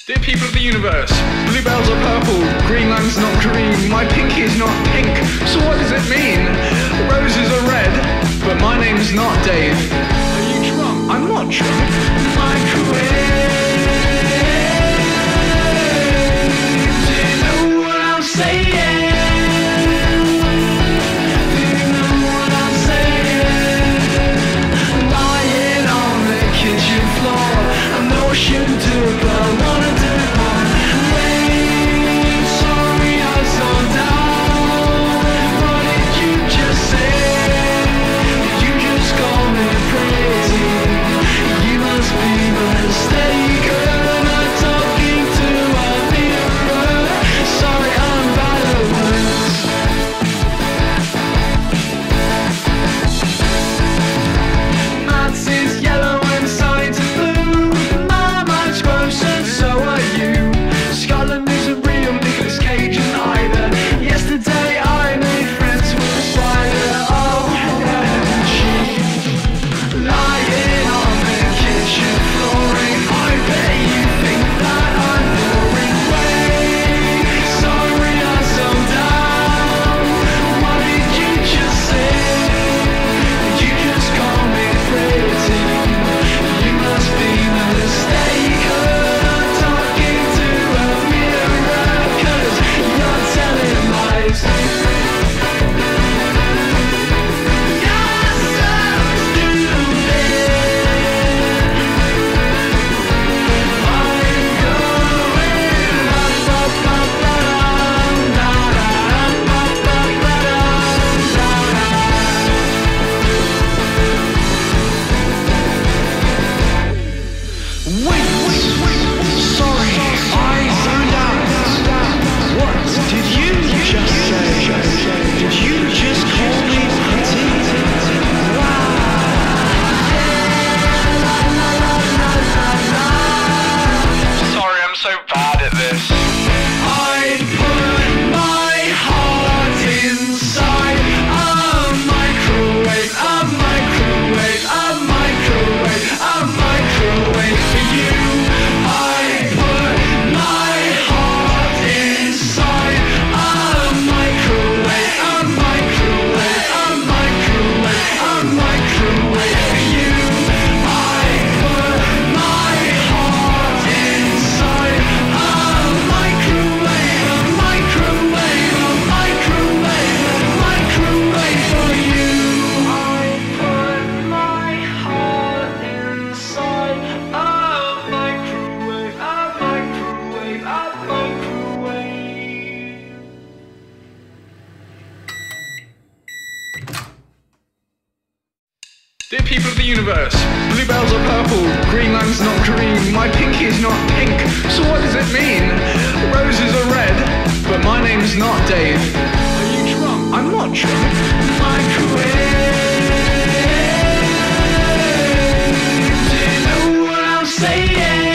Dear people of the universe, bluebells are purple, Greenland's not green, my pinky is not pink, so what does it mean? Roses are red, but my name's not Dave. Are you drunk? I'm not drunk. Microwave. Do you know what I'm saying? Do you know what I'm saying? Lying on the kitchen floor, I know I shouldn't do it, but I wanna do it more. Wait, sorry I zoned out. What did you just say? Did you just call me crazy? You must be mistaken. I'm talking to a mirror. Sorry, I'm bad at words. Maths is yellow and science is blue. My mind's gross and so are you. Scotland isn't real, Nicolas Cage and either. Yesterday I made friends with a spider. Oh, and she lying on the kitchen flooring. I bet you think that I'm boring. Wait, sorry I zoned out. What did you just say? Did you just call me pretty? You must be mistaken. I'm talking to a mirror, 'cause you're telling lies. You're so Wait, sorry, I zoned out. What did you just say? Did you just call me pretty? Sorry, I'm so bad at this. I put my heart inside a microwave, a microwave, a microwave, a microwave for you. I put my heart inside a microwave, a microwave, a microwave, a microwave for you. I put my heart inside a microwave, a microwave, a microwave, a microwave for you. I put my heart inside a microwave, a microwave, a microwave. Dear people of the universe, bluebells are purple, Greenland's not green, my pinky is not pink, so what does it mean? Roses are red, but my name's not Dave. Are you drunk? I'm not drunk. Microwave. Do you know what I'm saying?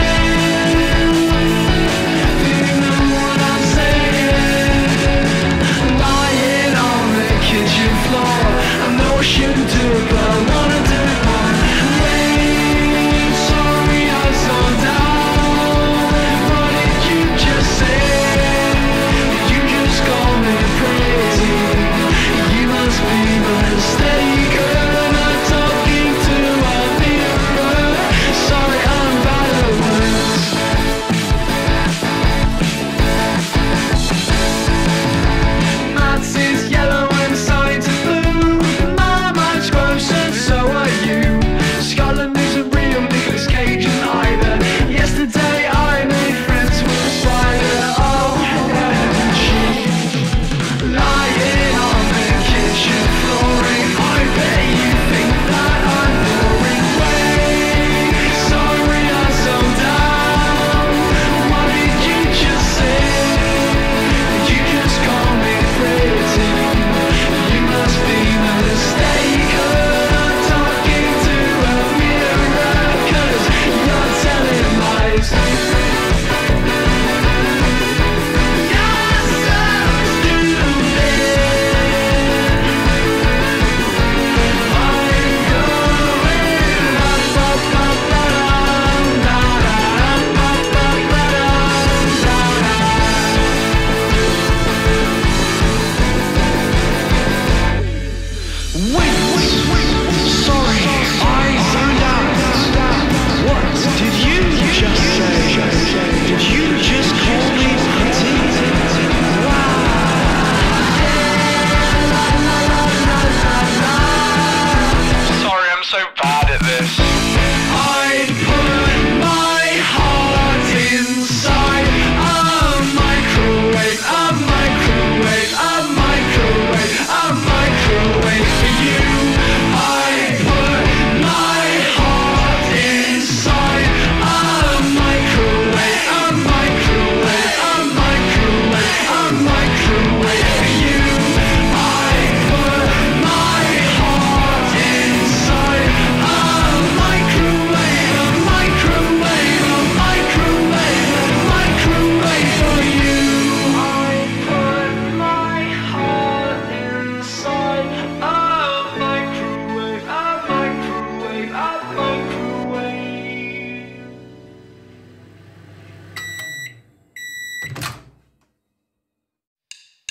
Do you know what I'm saying? Lying on the kitchen floor, I know I shouldn't do it, but I wanna do it more. Wait, sorry I zoned out. What did you just say? Did you just call me crazy? You must be mistaken.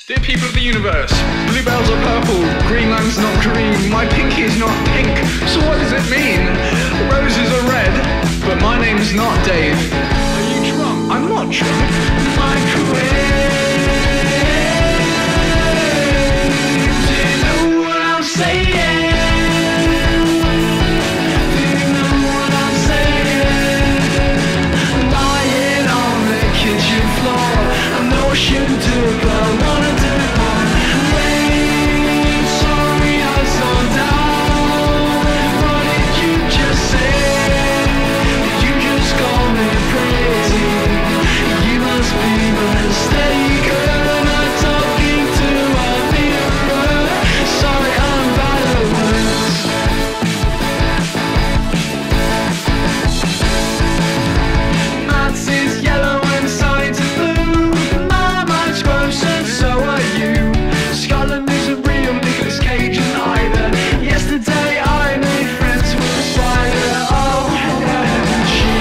Dear people of the universe, bluebells are purple, Greenland's not green, my pinky is not pink, so what does it mean? Roses are red, but my name's not Dave. Are you drunk? I'm not drunk. Microwave. Do you know what I'm saying? Do you know what I'm saying? Lying on the kitchen floor, I know I shouldn't do it, but I wanna do it more. Wait, sorry I'm so down. What did you just say? Did you just call me crazy? You must be mistaken. I'm talking to a mirror. Sorry I'm bad at words. Maths is yellow and science is blue. My mind's gross and so are you. Scotland isn't real, Nicolas Cage and either. Yesterday I made friends with a spider. Oh, and she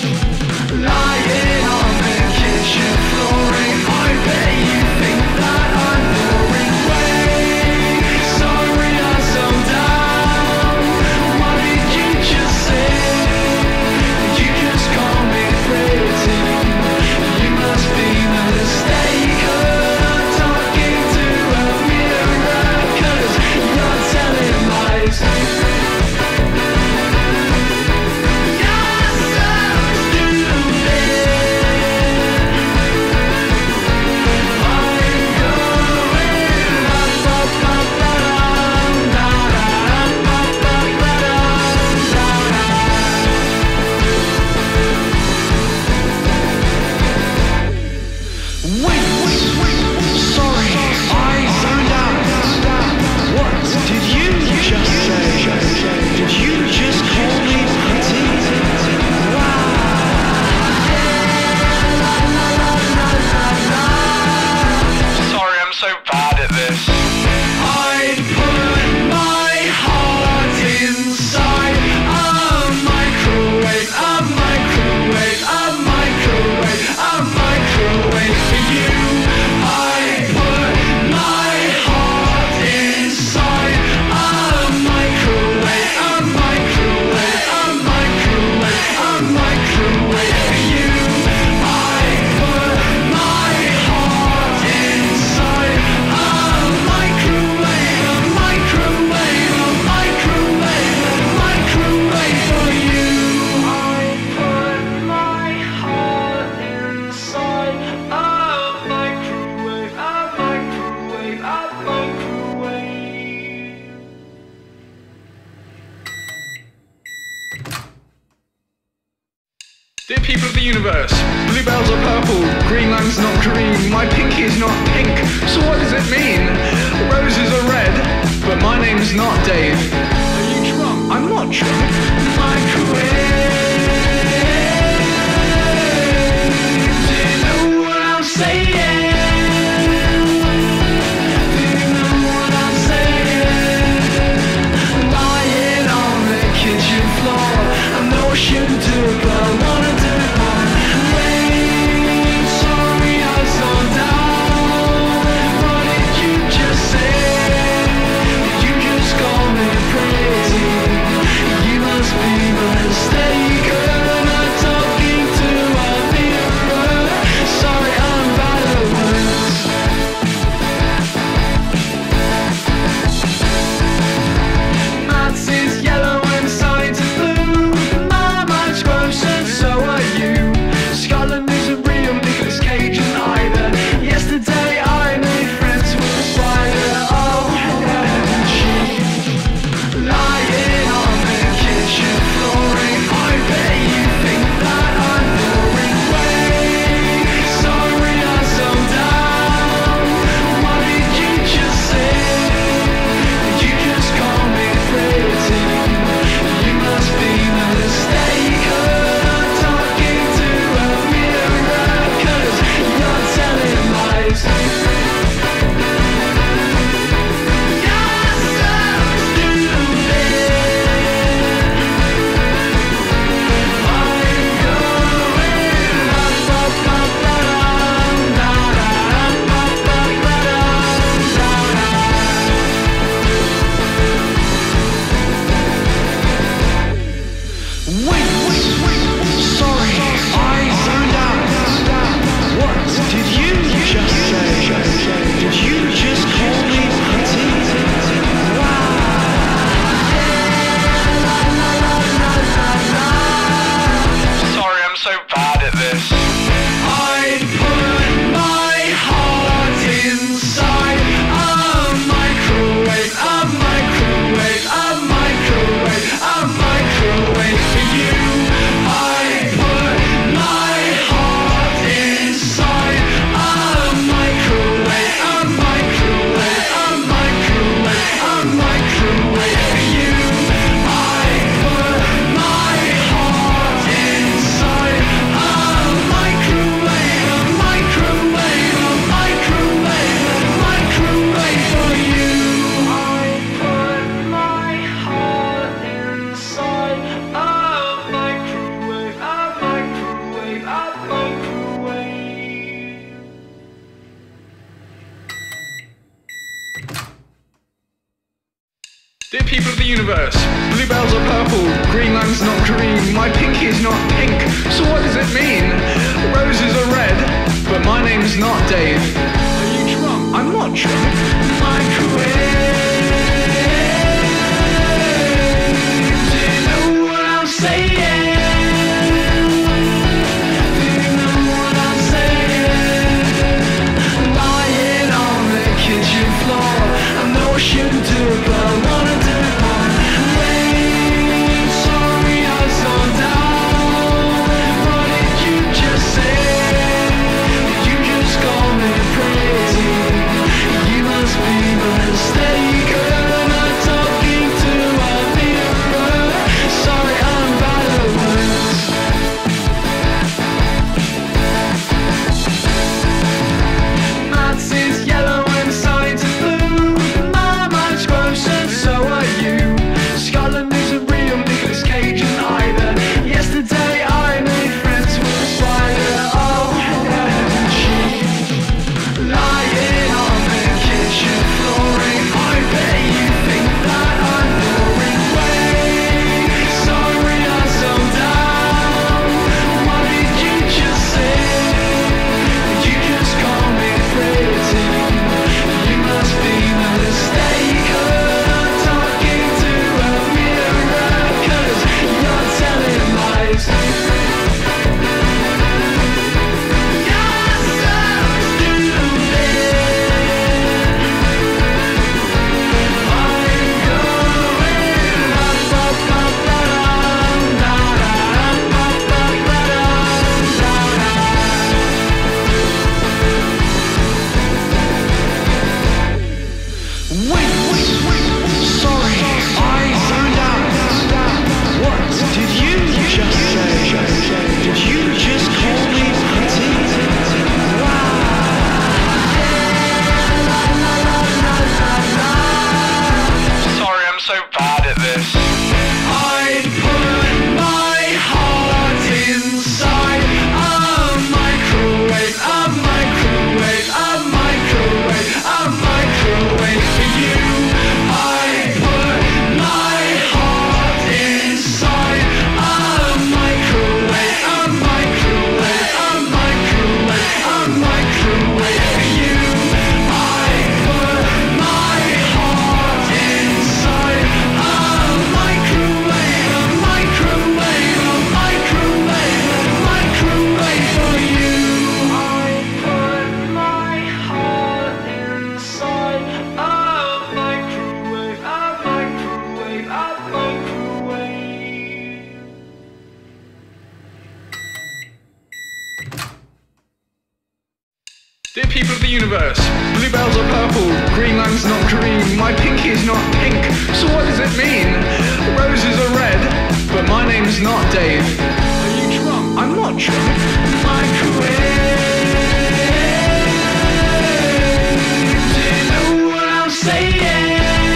lying on the kitchen flooring. I bet you think that I'm boring. Wait, sorry I'm so down. What did you just say? Did you just call me pretty? You must be mistaken. I'm talking to a mirror, 'cause you're telling lies. You're so Wait, sorry, I zoned out. What did you just say? Did you just call me pretty? Sorry, I'm so bad at this. I put my heart inside a microwave, a microwave, a microwave, a microwave for you. I put my heart inside a microwave, a microwave, a microwave, a microwave for you. I put my heart inside a microwave, a microwave, a microwave, a microwave for you. I put my heart inside a microwave, a microwave, a microwave. Dear people of the universe, bluebells are purple, Greenland's not green, my pinky is not pink, so what does it mean? Roses are red, but my name's not Dave. Are you drunk? I'm not drunk. Microwave. Do you know what I'm saying? Do you know what I'm saying? Lying on the kitchen floor, I know I shouldn't do it, but I wanna do it more. Wait, sorry I'm so down. What did you just say? Did you just call me crazy? You must be mistaken. Dear people of the universe, bluebells are purple, Greenland's not green, my pinky is not pink, so what does it mean? Roses are red, but my name's not Dave. Are you drunk? I'm not drunk. Microwave. Do you know what I'm saying? Do you know what I'm saying? Lying on the kitchen floor, I know I shouldn't do it, but I wanna do it more. Wait, sorry I was so down. What did you just say? Did you just call me crazy? You must be mistaken. I'm talking to a mirror. Sorry, I'm bad at words. Maths is yellow and science is blue. My mind's gross and so are you. Scotland isn't real, Nicolas Cage and either. Yesterday I made friends with a spider. Oh, and she lying on the kitchen flooring. I bet you think that I'm boring. Wait, sorry I'm so down. What did you just say? Did you just call me crazy? You must be mistaken. I'm talking to a mirror, 'cause you're telling lies. You're so Wait, sorry, I zoned out. What did you just say? Did you just call me pretty? Sorry, I'm so bad at this. I put my heart inside a microwave, a microwave, a microwave, a microwave for you. I put my heart inside a microwave, a microwave, a microwave, a microwave for you. I put my heart inside a microwave, a microwave, a microwave, a microwave for you. I put my heart inside a microwave, a microwave, a microwave. Dear people of the universe, bluebells are purple, Greenland's not green, my pinky is not pink, so what does it mean? Roses are red, but my name's not Dave. Are you drunk? I'm not drunk. Microwave. Do you know what I'm saying?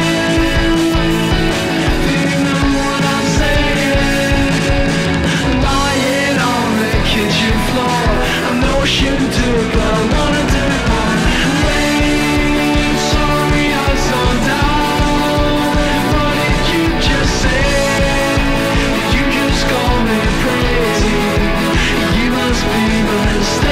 Do you know what I'm saying? Lying on the kitchen floor, I know I shouldn't do it, but I wanna do it more. Wait, sorry I was so down. What did you just say? Did you just call me crazy? You must be mistaken.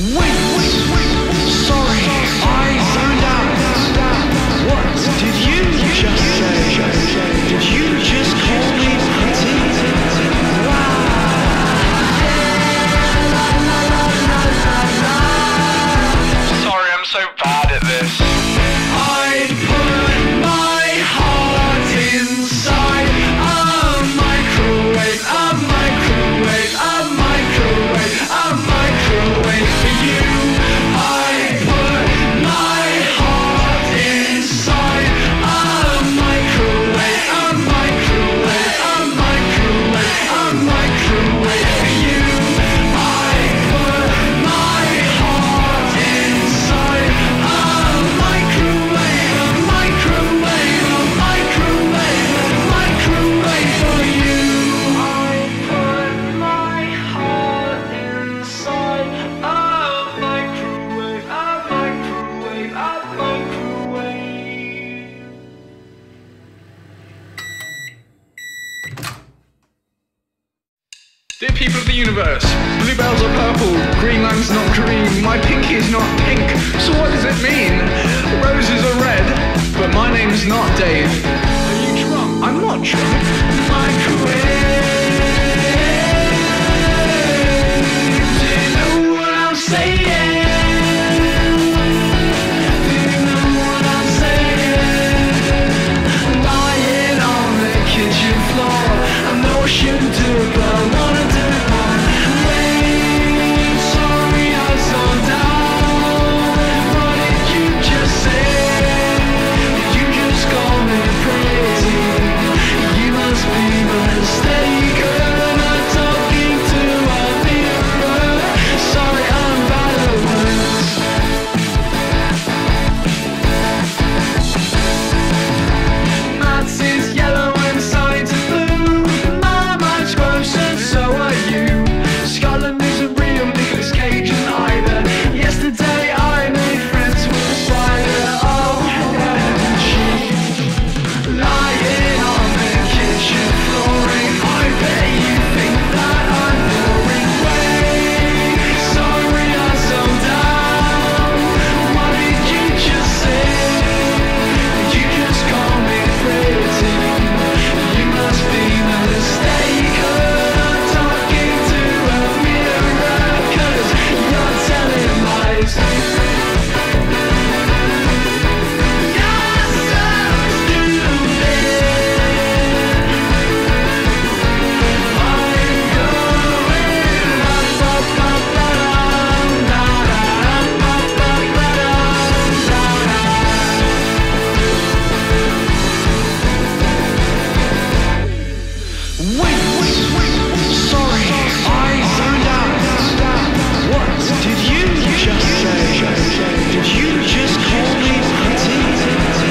Dear people of the universe, bluebells are purple, Greenland's not green, my pinky is not pink, so what does it mean? Roses are red, but my name's not Dave. Are you drunk? I'm not drunk. Microwave. Do you know what I'm saying? Do you know what I'm saying? Lying on the kitchen floor, I know I shouldn't do it, but I wanna do it more. Wait, sorry I slowed down. What did you just say? Did you just call me crazy? You must be mistaken. I'm talking to a mirror. Sorry, I'm bad at words. Maths is yellow and science is blue. My mind's gross and so are you. Scotland isn't real, Nicolas Cage isn't either. Yesterday I made friends with a spider. Oh, and she lying on the kitchen flooring. I bet you think that I'm boring. Wait, sorry I slowed down. What did you just say? Did you just call me crazy? You must be mistaken. I'm talking to a mirror, 'cause you're telling lies. You're so Wait, sorry, I zoned out. What did you just say? Did you just call me petite?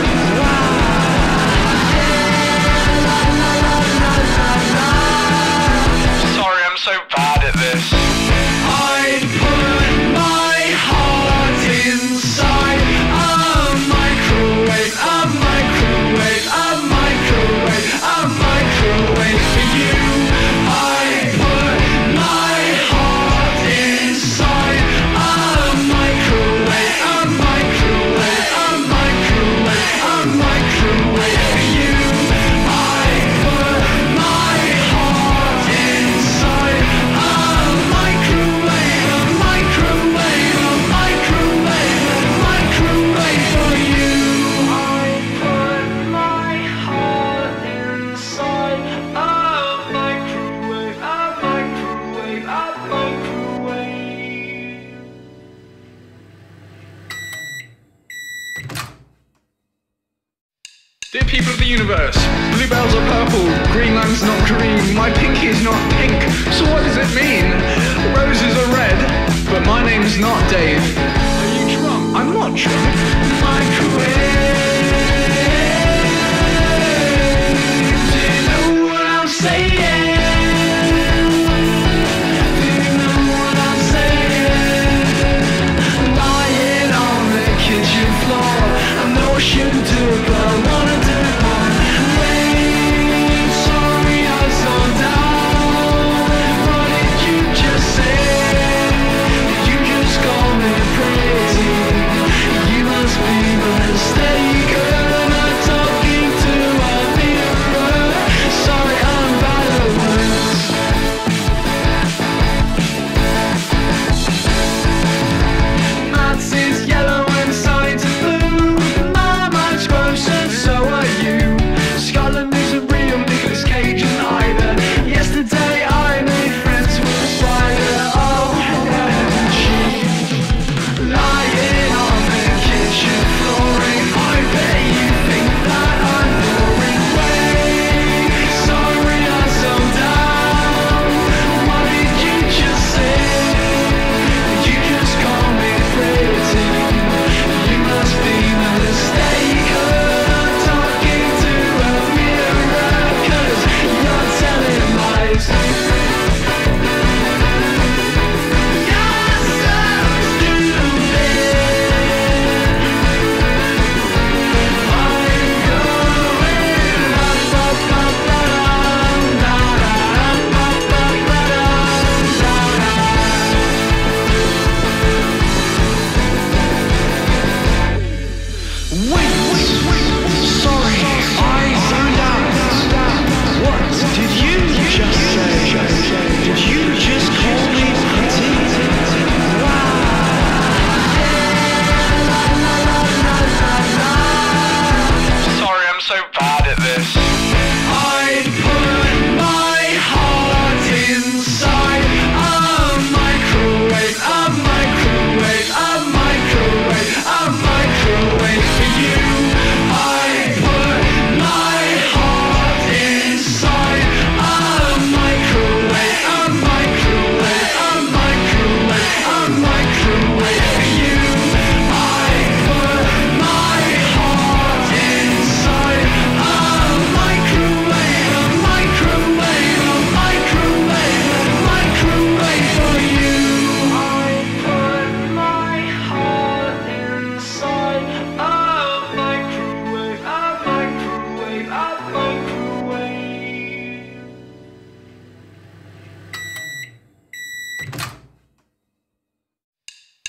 Sorry, I'm so bad at this. I put my heart inside a microwave, a microwave, a microwave, a microwave for you. I put my heart inside a microwave, a microwave, a microwave, a microwave for you. I put my heart inside a microwave, a microwave, a microwave, a microwave for you. I put my heart inside a microwave, a microwave, a microwave. Dear people of the universe, bluebells are purple, Greenland's not green, my pinky is not pink, so what does it mean? Roses are red, but my name's not Dave. Are you drunk? I'm not drunk. Microwave. Do you know what I'm saying? Do you know what I'm saying? Lying on the kitchen floor, I know I shouldn't do it, but I wanna do it more. Wait, sorry I slowed down. What did you just say? Did you just call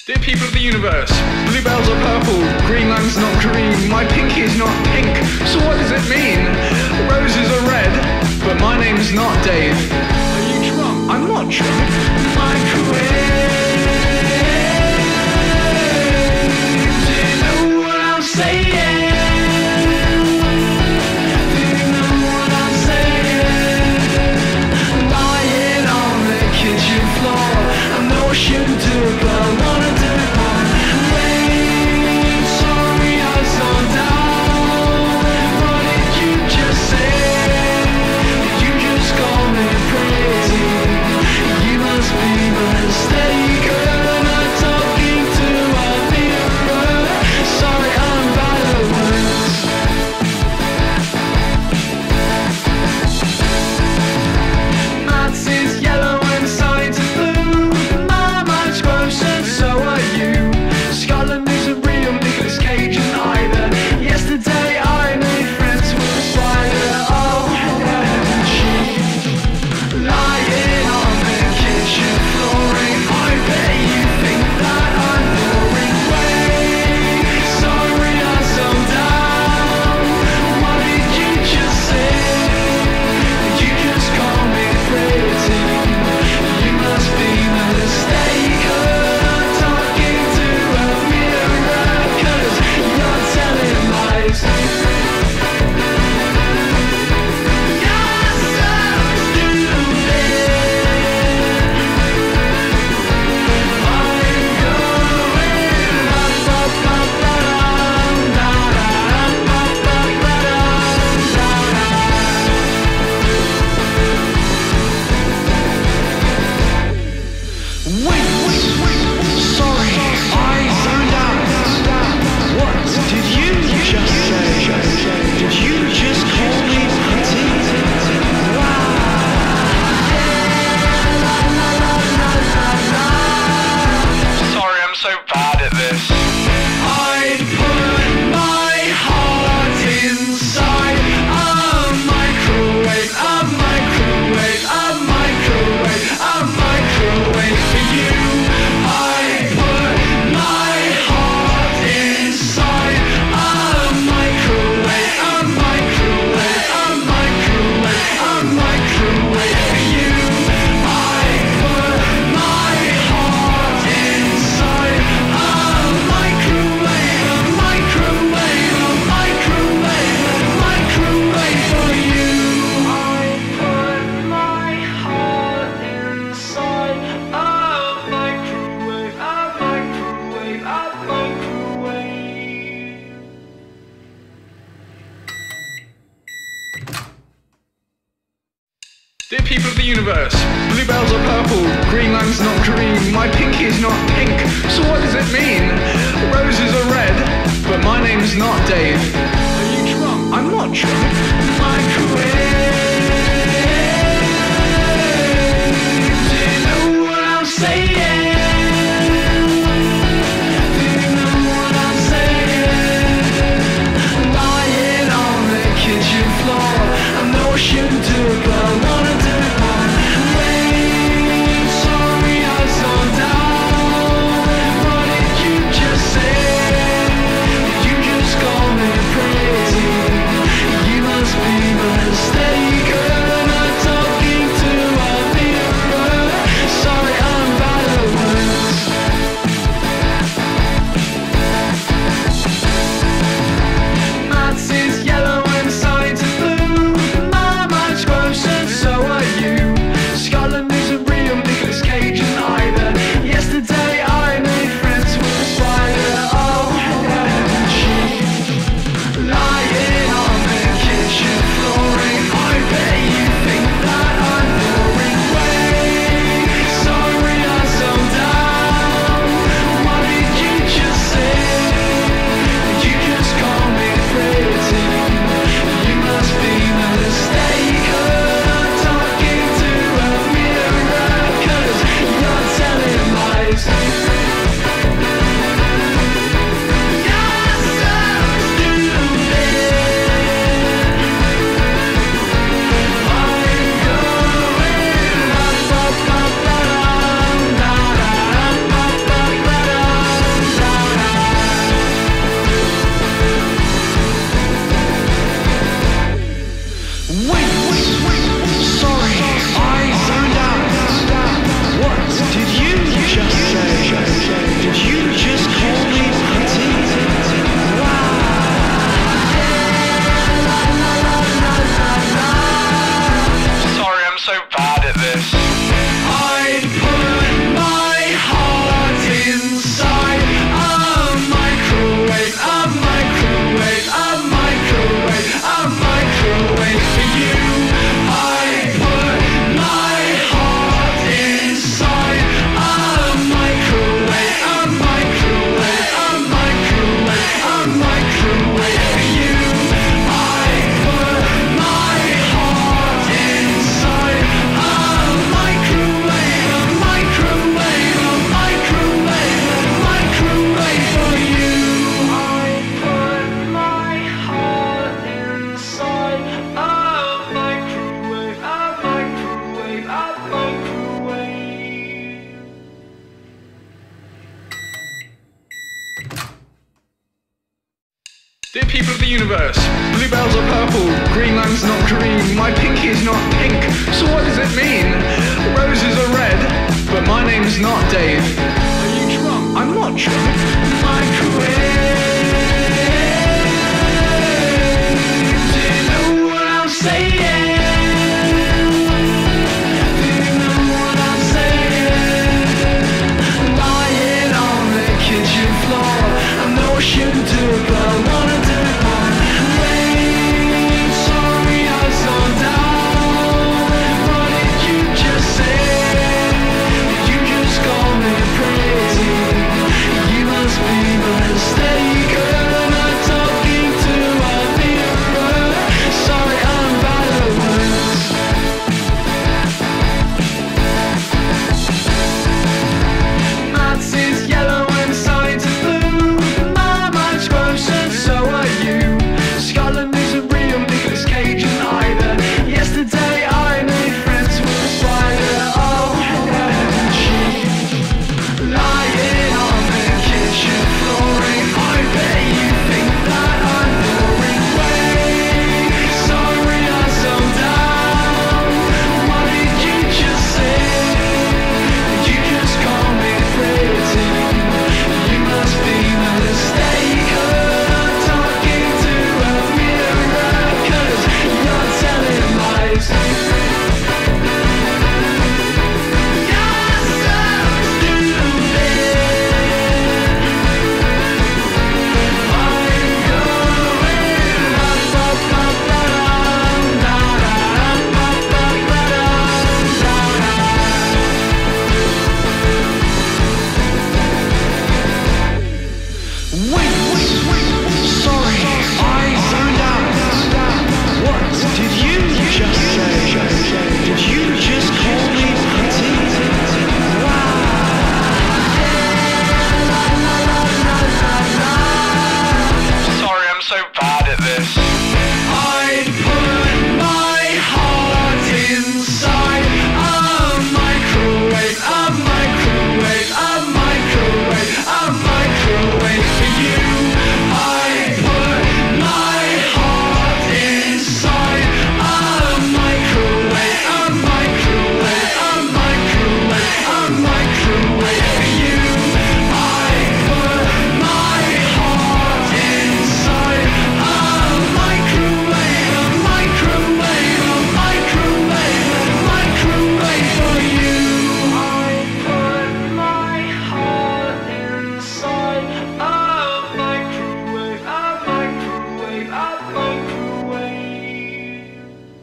Dear people of the universe, bluebells are purple, Greenland's not green, my pinky is not pink, so what does it mean? Roses are red, but my name's not Dave. Are you drunk? I'm not drunk. Microwave. Do you know what I'm saying? Do you know what I'm saying? Lying on the kitchen floor, I know I shouldn't do it, but I wanna do it more. Wait, sorry I saw down. What did you just say? Did you just call me crazy? You must be mistaken. I'm talking to a mirror. Sorry, I'm bad at words. Maths is yellow and science is blue. My mind's gross and so are you. Scotland isn't real, Nicolas Cage and either. Yesterday I made friends with a spider. Oh, and she lying on the kitchen flooring. I bet you think that I'm boring. Wait, sorry I'm so down. What did you just say? Did you just call me pretty? You must be mistaken. I'm talking to a mirror, 'cause you're telling lies. You're so Wait, sorry, I zoned out. What did you just say? Did you just call me pretty? Sorry, I'm so bad at this. I put my heart inside a microwave, a microwave, a microwave, a microwave for you. I put my heart inside a microwave, a microwave, a microwave, a microwave for you. I put my heart inside a microwave, a microwave, a microwave, a microwave for you. I put my heart inside a microwave, a microwave, a microwave. Dear people of the universe, bluebells are purple, Greenland's not green, my pinky is not pink, so what does it mean? Roses are red, but my name's not Dave. Are you drunk? I'm not drunk. Microwave. Do you know what I'm saying? Do you know what I'm saying? Lying on the kitchen floor, I know I shouldn't do it, but I wanna do it more. Wait, sorry I saw down. What did you just say? Did you just call me crazy? You must be Dear people of the universe, bluebells are purple, Greenland's not green, my pinky is not pink, so what does it mean? Roses are red, but my name's not Dave. Are you drunk? I'm not drunk. Microwave. Do you know what I'm saying? Do you know what I'm saying? Lying on the kitchen floor, I know I shouldn't do it, but I wanna do it more. Wait, sorry I was so down. What did you just say? Did you just call me crazy? You must be mistaken. I'm talking to a mirror. Sorry, I'm bad at words. Maths is yellow and science is blue. My mind's gross and so are you. Scotland isn't real, Nicolas Cage and either. Yesterday I made friends with a spider. Oh, and she lying on the kitchen flooring. I bet you think that I'm boring. Wait, sorry I'm so down. What did you just say? Did you just call me crazy? You must be mistaken. I'm talking to a mirror, 'cause you're telling lies. You're so Wait, sorry, I zoned out. What did you just say? Did you just call me pretty? Sorry, I'm so bad at this. I put my heart inside a microwave, a microwave, a microwave, a microwave for you. I put my heart inside a microwave, a microwave, a microwave, a microwave for you. I put my heart inside a microwave, a microwave, a microwave, a microwave for you. I put my heart inside a microwave, a microwave, a microwave.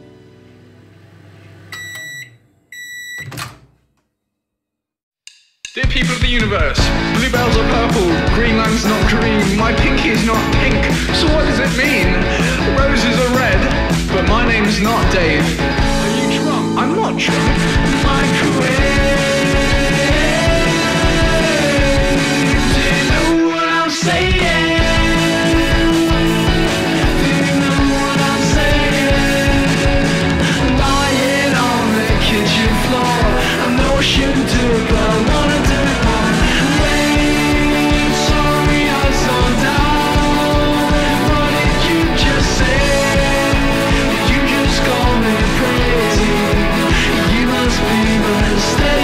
Dear people of the universe, bluebells are purple, Greenland's not green, my pinky is not pink, so what does it mean? Roses are red, but my name's not Dave. Are you drunk? I'm not drunk. Microwave. Do you know what I'm saying? Do you know what I'm saying? Lying on the kitchen floor, I know I shouldn't do it, but I wanna do it more. Wait, sorry I was so down. What did you just say? Did you just call me crazy? You must be mistaken.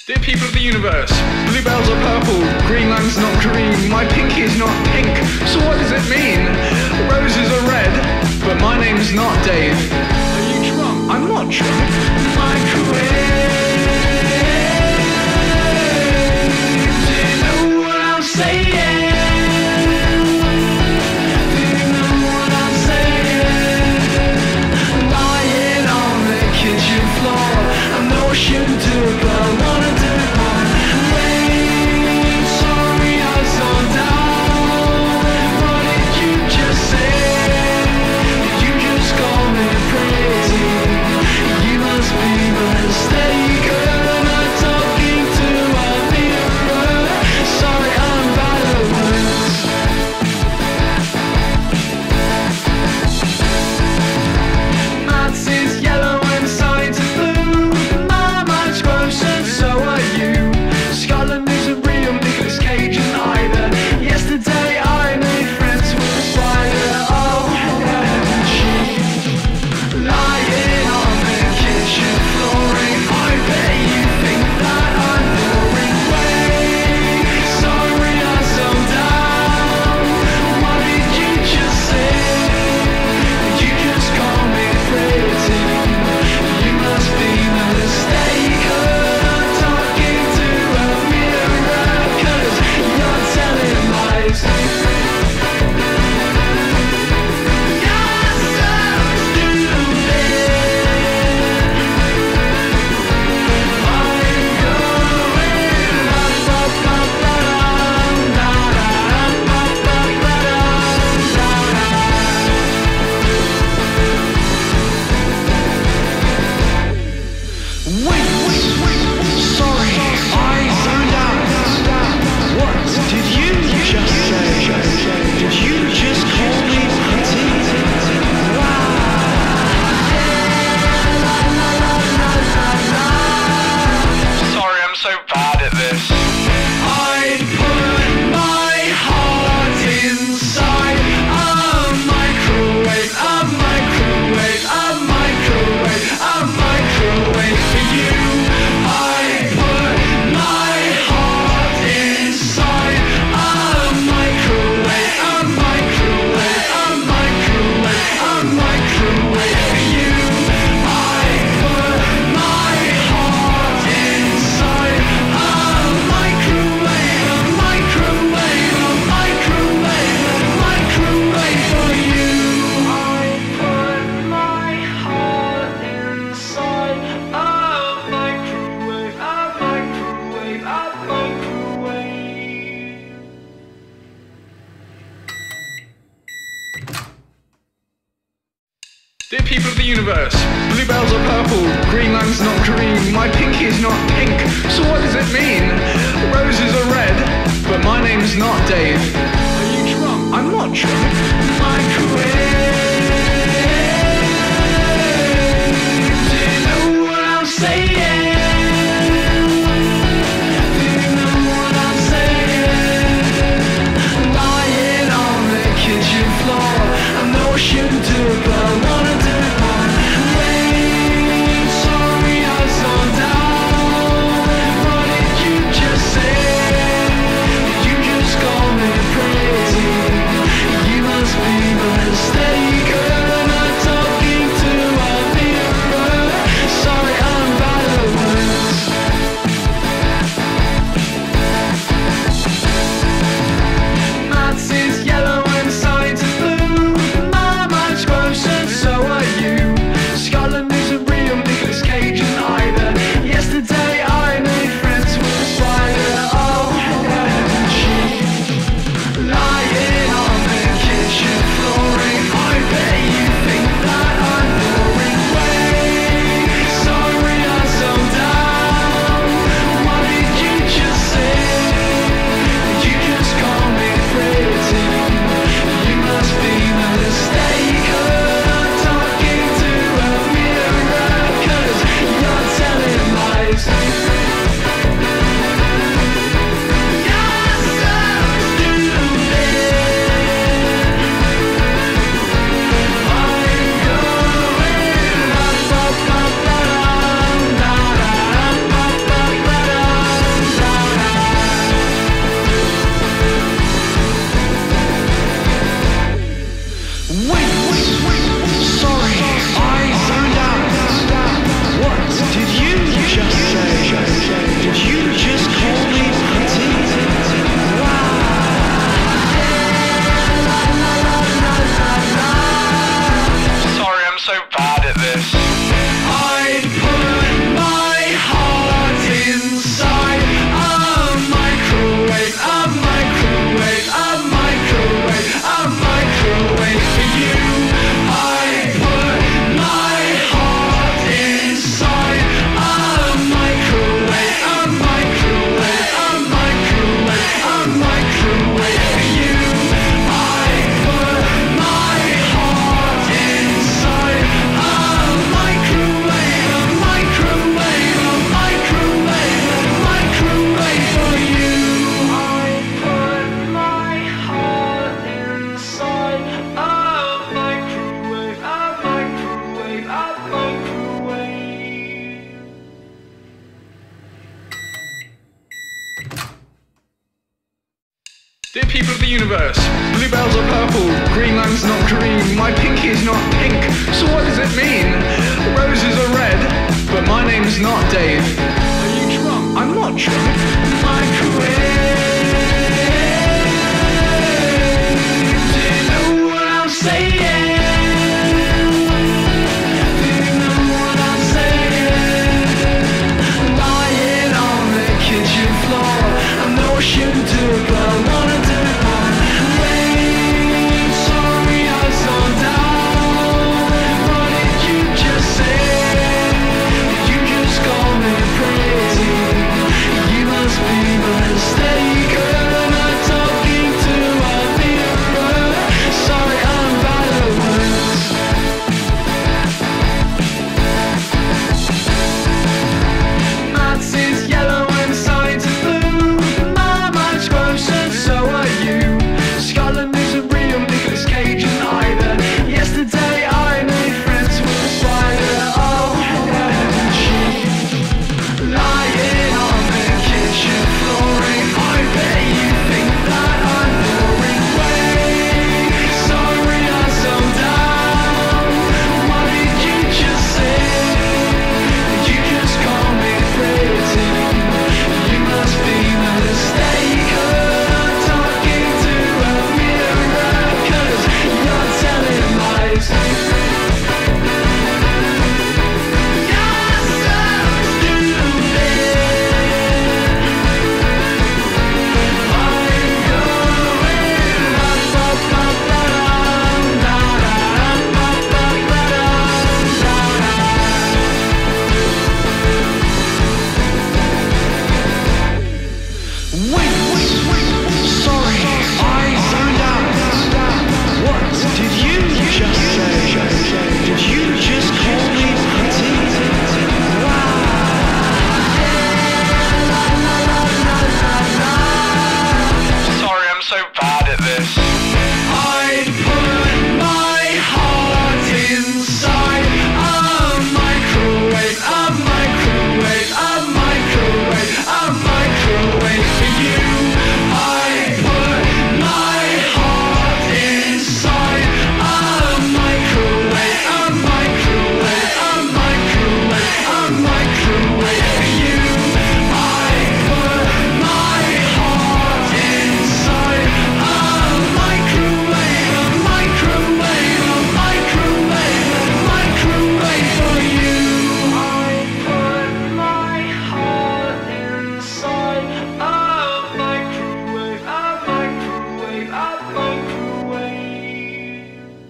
Dear people of the universe, bluebells are purple, Greenland's not green, my pinky is not pink, so what does it mean? Roses are red, but my name's not Dave. Are you drunk? I'm not drunk. Microwave. Do you know what I'm saying? Do you know what I'm saying? Lying on the kitchen floor, I know I shouldn't do it, but I wanna do it more. Wait, sorry I zoned out. What did you just say? Did you just call me crazy? You must be mistaken. I'm talking to a mirror. Sorry, I'm bad at words. Maths is yellow and science is blue. My mind's gross and so are you. Scotland isn't real, Nicolas Cage isn't either. Yesterday I made friends with a spider. Oh, and she lying on the kitchen flooring. I bet you think that I'm boring. Wait, sorry I zoned out. What did you just say? Did you just call me crazy? You must be mistaken. I'm talking to a mirror, 'cause you're telling lies. You're so Wait, sorry, I zoned out. What did you just say? Did you just call me petite? Sorry, I'm so bad at this. I put my heart inside a microwave, a microwave, a microwave, a microwave for you. I put my heart inside a microwave, a microwave, a microwave, a microwave for you. I put my heart inside a microwave, a microwave, a microwave, a microwave for you. I put my heart inside a microwave, a microwave, a microwave. Dear people of the universe, bluebells are purple, Greenland's not green, my pinky is not pink, so what does it mean? Roses are red, but my name's not Dave. Are you drunk? I'm not drunk. Microwave. Do you know what I'm saying? Do you know what I'm saying? Lying on the kitchen floor, I know I shouldn't do it, but I wanna do it more. Wait, sorry I zoned out. What did you just say? Did you just call me crazy? You must be mistaken. people of the universe, bluebells are purple, Greenland's not green, my pinky is not pink, so what does it mean? Roses are red, but my name's not Dave. Are you drunk? I'm not drunk. Microwave. Do you know what I'm saying? Do you know what I'm saying? Lying on the kitchen floor, I know I shouldn't do it, but I wanna do it one way. Sorry I was so down. What did you just say? You just called me crazy. You must be mistaken. I'm talking to a mirror. Sorry I'm bad at words. Nazis yellow and signs of blue. My mind's gross and so are you. Scotland isn't real, Nicolas Cage and either. Yesterday I made friends with a spider. Oh, and she lying on the kitchen flooring. I bet you think that I'm boring. Way sorry I'm so down. What did you just say? You just call me pretty. You must be mistaken. I'm talking to a mirror, 'cause you're telling lies. You're so Wait, sorry, I zoned out. What did you just say? Did you just call me pretty? Sorry, I'm so bad at this. I put my heart inside a microwave, a microwave, a microwave, a microwave for you. I put my heart inside a microwave, a microwave, a microwave, a microwave for you. I put my heart inside a microwave, a microwave, a microwave, a microwave for you. I put my heart inside a microwave, a microwave, a microwave.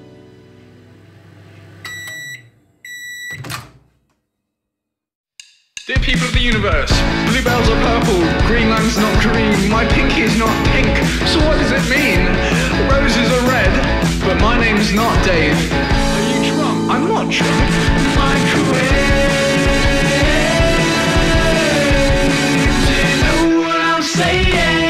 Dear people of the universe, bluebells are purple, Greenland's not green, my pinky is not pink, so what does it mean? Roses are red, but my name's not Dave. Are you drunk? I'm not drunk. Microwave. Do you know what I'm saying?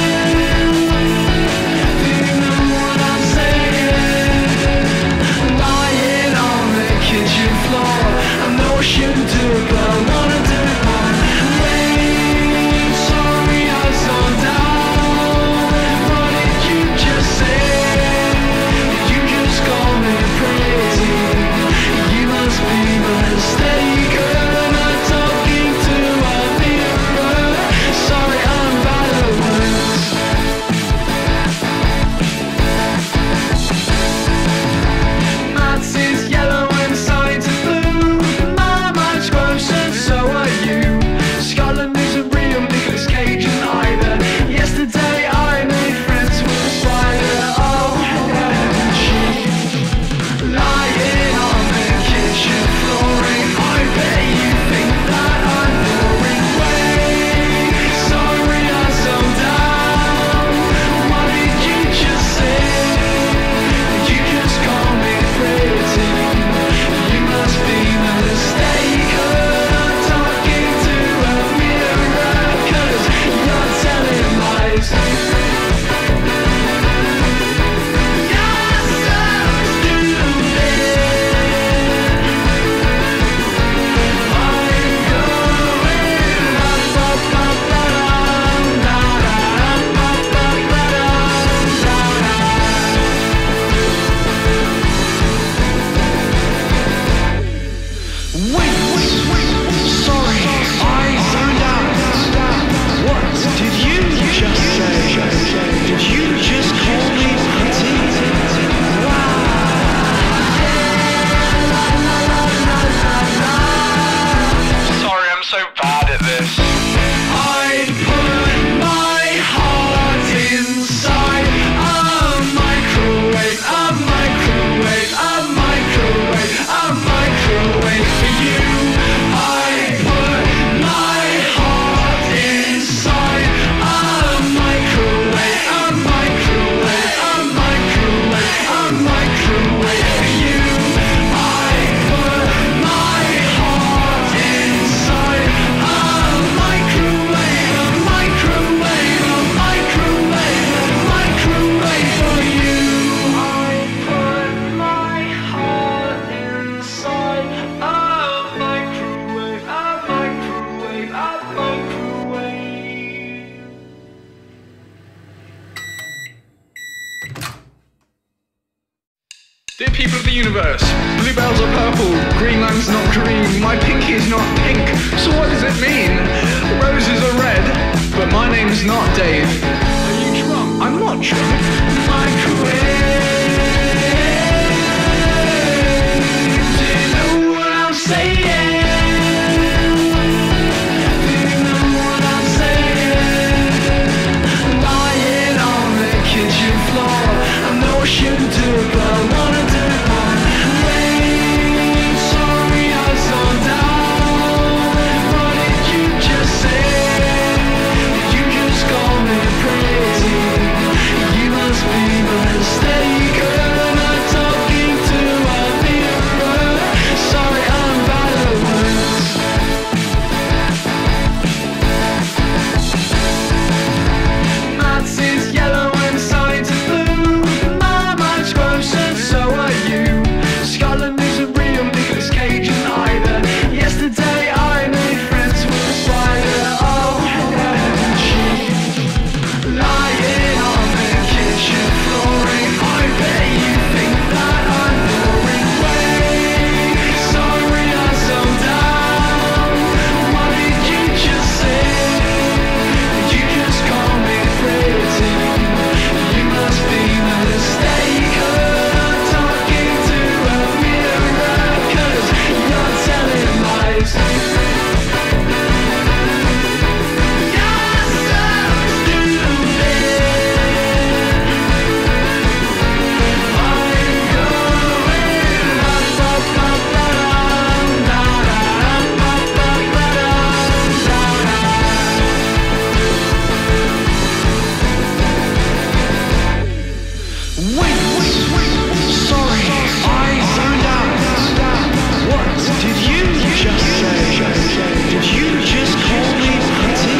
Do you know what I'm saying? Lying on the kitchen floor, I know I shouldn't do it, but I wanna do it one way. Sorry I was so down. What did you just say? You just called me crazy. You must be mistaken. people of the universe, bluebells are purple, Greenland's not green, my pinky is not pink, so what does it mean? Roses are red, but my name's not Dave. Are you drunk? I'm not drunk. Microwave. Do you know what I'm saying? Do you know what I'm saying? Lying on the kitchen floor, I know I shouldn't do it, but I wanna do it more. Wait, sorry I was so down. What did you just say? Did you just call me crazy? You must be mistaken. I'm talking to a mirror. Sorry, I'm bad at words. Maths is yellow and science is blue. My mind's gross and so are you. Scotland isn't real, Nicolas Cage and either. Yesterday I made friends with a spider. Oh, and she lying on the kitchen flooring. I bet you think that I'm boring. Wait, sorry I'm so down. What did you just say? Did you just call me crazy? You must be mistaken. I'm talking to a mirror, 'cause you're telling lies. You're so stupid. I'm going up, up, up, down, down, up, up, up, down, Wait, sorry, I zoned out. What did you just say? Did you just call me pretty?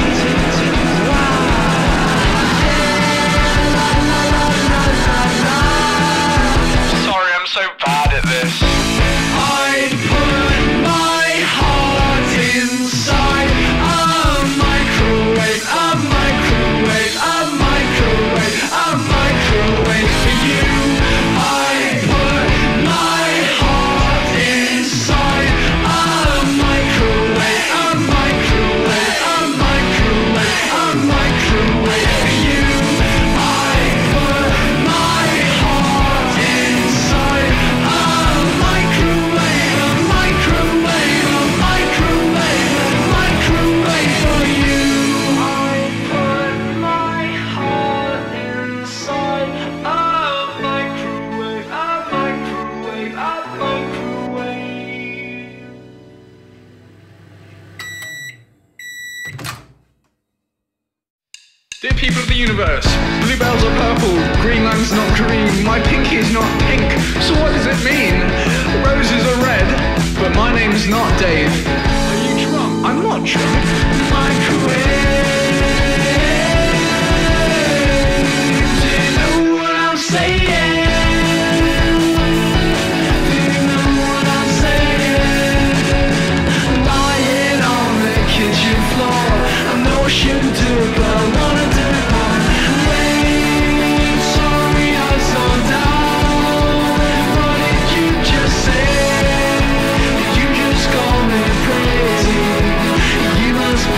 Sorry, I'm so bad at this. I put my heart inside a microwave, a microwave, a microwave, a microwave for you. I put my heart inside a microwave, a microwave, a microwave, a microwave for you. I put my heart inside a microwave, a microwave, a microwave, a microwave for you. I put my heart inside a microwave, a microwave, a microwave. Dear people of the universe, bluebells are purple, Greenland's not green, my pinky is not pink, so what does it mean? Roses are red, but my name's not Dave. Are you drunk? I'm not drunk. Microwave. Do you know what I'm saying? Do you know what I'm saying? Lying on the kitchen floor, I know I shouldn't do it, but I wanna do it more. Wait, sorry I was so down. What did you just say? Did you just call me crazy? You must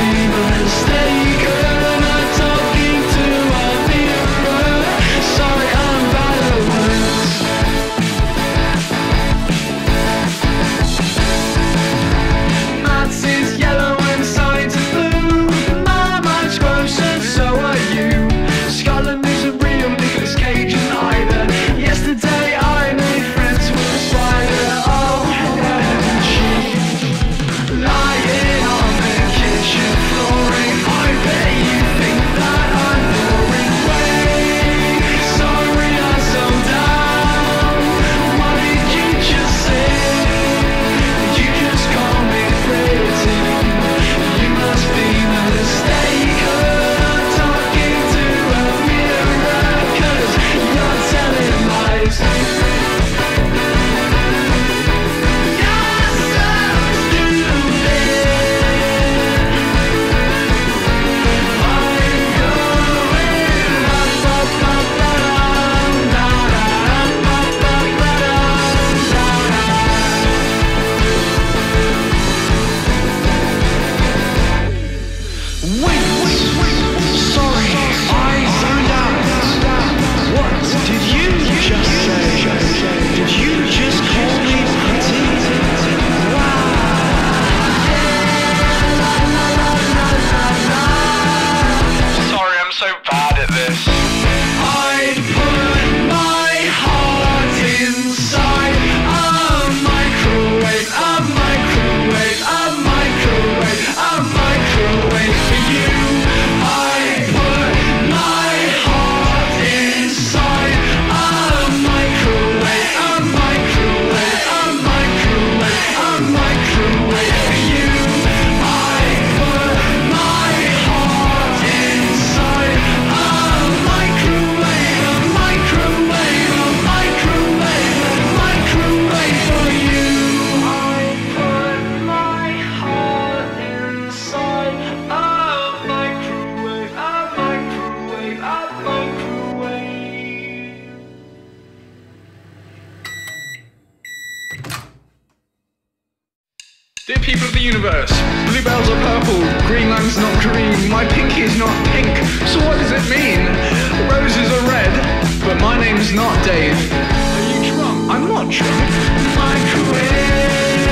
Dear people of the universe, bluebells are purple, Greenland's not green, my pinky is not pink, so what does it mean? Roses are red, but my name's not Dave. Are you drunk? I'm not drunk. Microwave.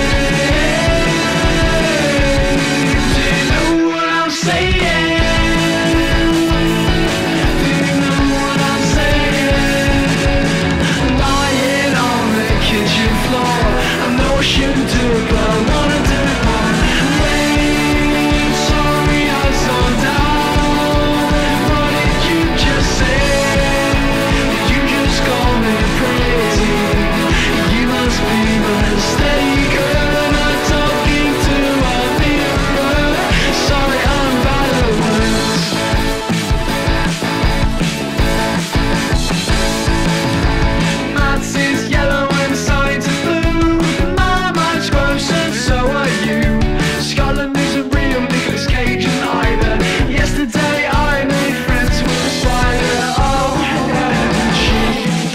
Do you know what I'm saying? Do you know what I'm saying? Lying on the kitchen floor, I know I shouldn't do it, but I wanna do it more. Wait, sorry I zoned out. What did you just say? Did you just call me crazy? You must be mistaken. I'm talking to a mirror. Sorry, I'm bad at words. Maths is yellow and science is blue. My mind's gross and so are you. Scotland isn't real, Nicolas Cage and either. Yesterday I made friends with a spider. Oh, and she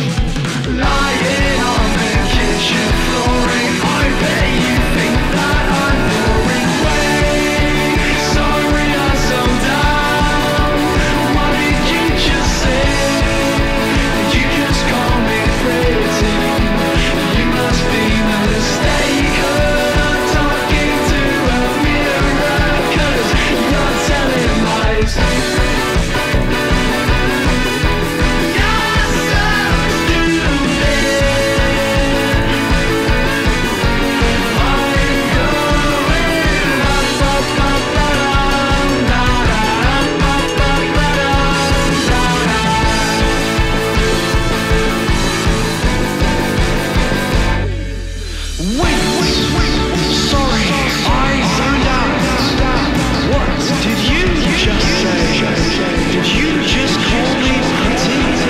lying on the kitchen flooring. I bet you think that I'm boring. Wait, sorry I zoned out. What did you just say? Did you just call me crazy? You must be mistaken. I'm talking to a mirror, 'cause you're telling lies. You're so Wait, sorry, I zoned out. What did you just say? Did you just call me petite?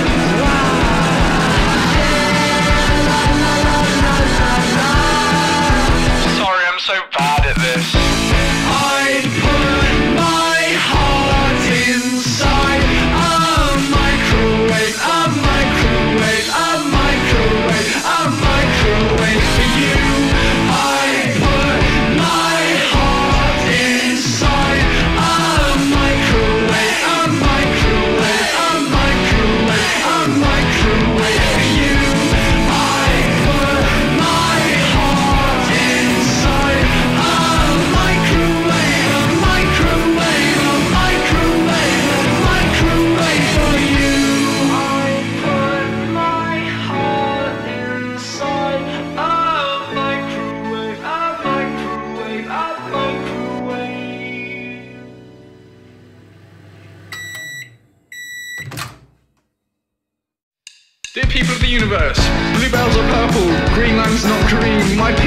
Sorry, I'm so bad at this. I put my heart inside a microwave, a microwave, a microwave, a microwave for you. I put my heart inside a microwave, a microwave, a microwave, a microwave for you. I put my heart inside a microwave, a microwave, a microwave, a microwave for you. I put my heart inside a microwave, a microwave, a microwave. Dear people of the universe, bluebells are purple, Greenland's not green, my